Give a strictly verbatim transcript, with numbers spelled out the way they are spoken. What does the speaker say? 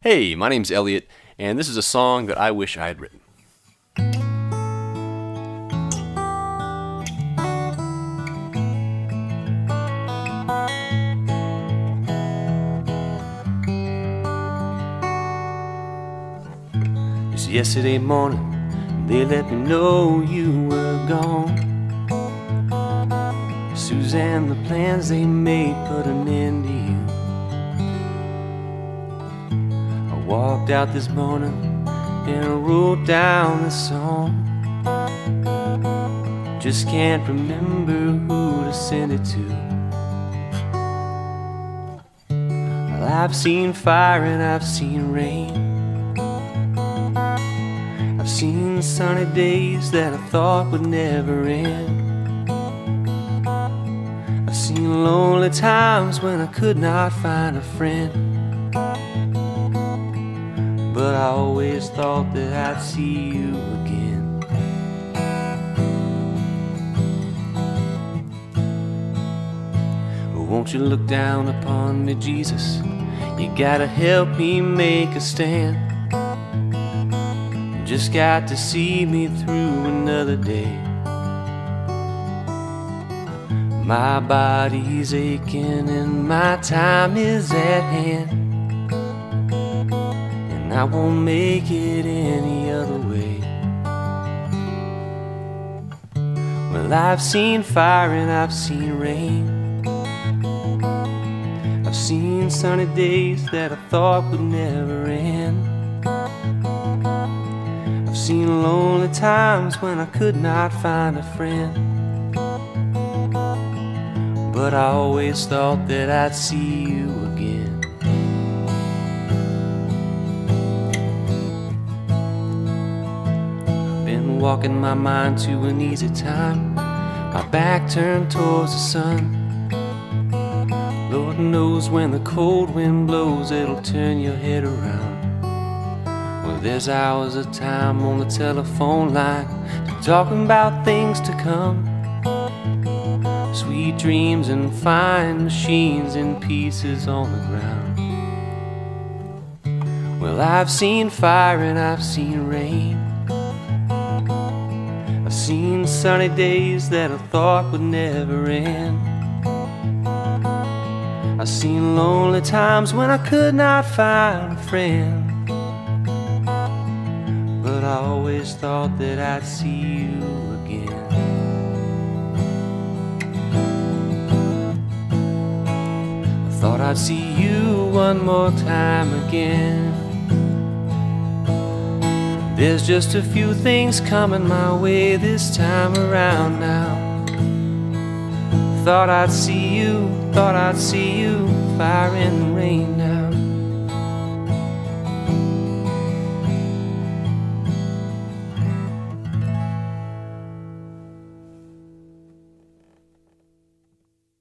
Hey, my name's Elliot, and this is a song that I wish I had written. Just yesterday morning, they let me know you were gone. Suzanne, the plans they made put an end to you. I walked out this morning and I wrote down this song. Just can't remember who to send it to. Well, I've seen fire and I've seen rain. I've seen sunny days that I thought would never end. I've seen lonely times when I could not find a friend. But I always thought that I'd see you again. Oh, won't you look down upon me, Jesus? You gotta help me make a stand. You just got to see me through another day. My body's aching and my time is at hand, and I won't make it any other way. Well, I've seen fire and I've seen rain. I've seen sunny days that I thought would never end. I've seen lonely times when I could not find a friend. But I always thought that I'd see you again. I've been walking my mind to an easy time, my back turned towards the sun. Lord knows when the cold wind blows, it'll turn your head around. Well, there's hours of time on the telephone line, talking about things to come. Sweet dreams and fine machines in pieces on the ground. Well, I've seen fire and I've seen rain. I've seen sunny days that I thought would never end. I've seen lonely times when I could not find a friend. But I always thought that I'd see you again. Thought I'd see you one more time again. There's just a few things coming my way this time around now. Thought I'd see you, thought I'd see you, fire in the rain now.